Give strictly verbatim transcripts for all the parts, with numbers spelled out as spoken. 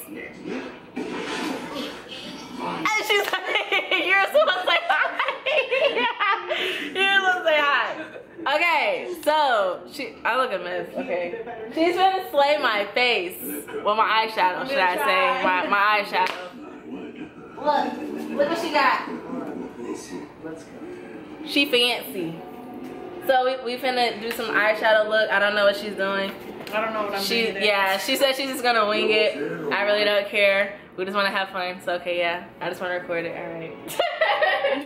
And she's like, you're supposed to say hi. You're supposed to say hi. Okay, so she, I look a mess. Okay, she's gonna slay my face. Well, my eyeshadow, should I say? My my eyeshadow. Look, look what she got. Let's go. She fancy. So we we finna do some eyeshadow look. I don't know what she's doing. I don't know what I'm she, doing. Yeah, she said she's just gonna wing it. I really don't care. We just wanna have fun. So okay, yeah. I just wanna record it. All right.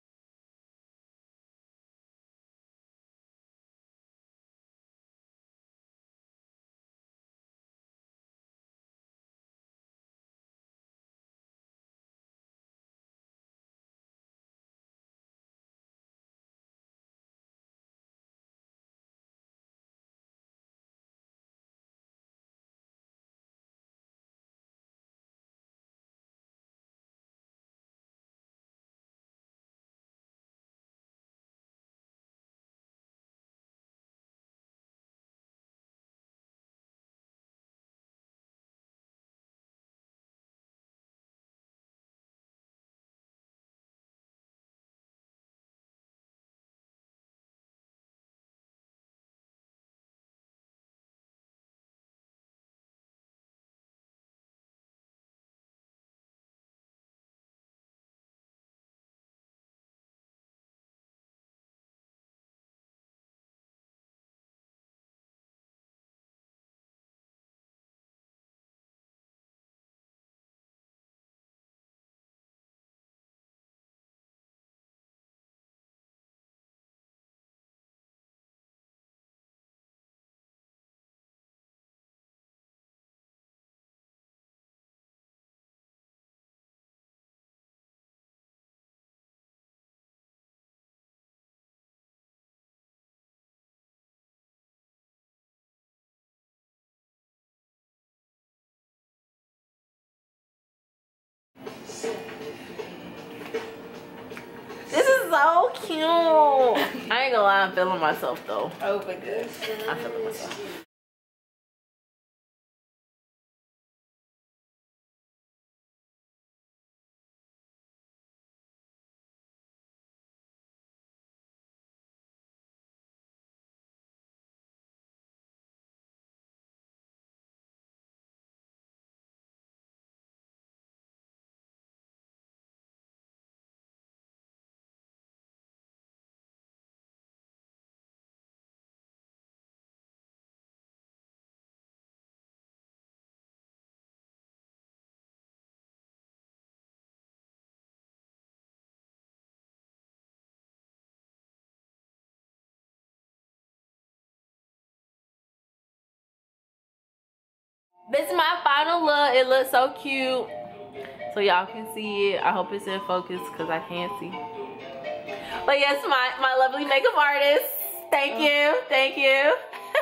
This is so cute. I ain't gonna lie, I'm feeling myself though. Oh my goodness. I'm feeling myself. This is my final look. It looks so cute. So y'all can see it. I hope it's in focus because I can't see. But yes, my, my lovely makeup artist. Thank oh. you. Thank you.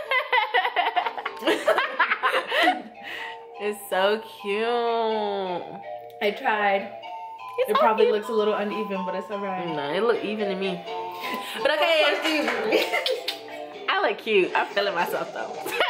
It's so cute. I tried. It's it so probably cute. looks a little uneven, but it's alright. No, it look even to me. But okay. I look cute. I'm feeling myself though.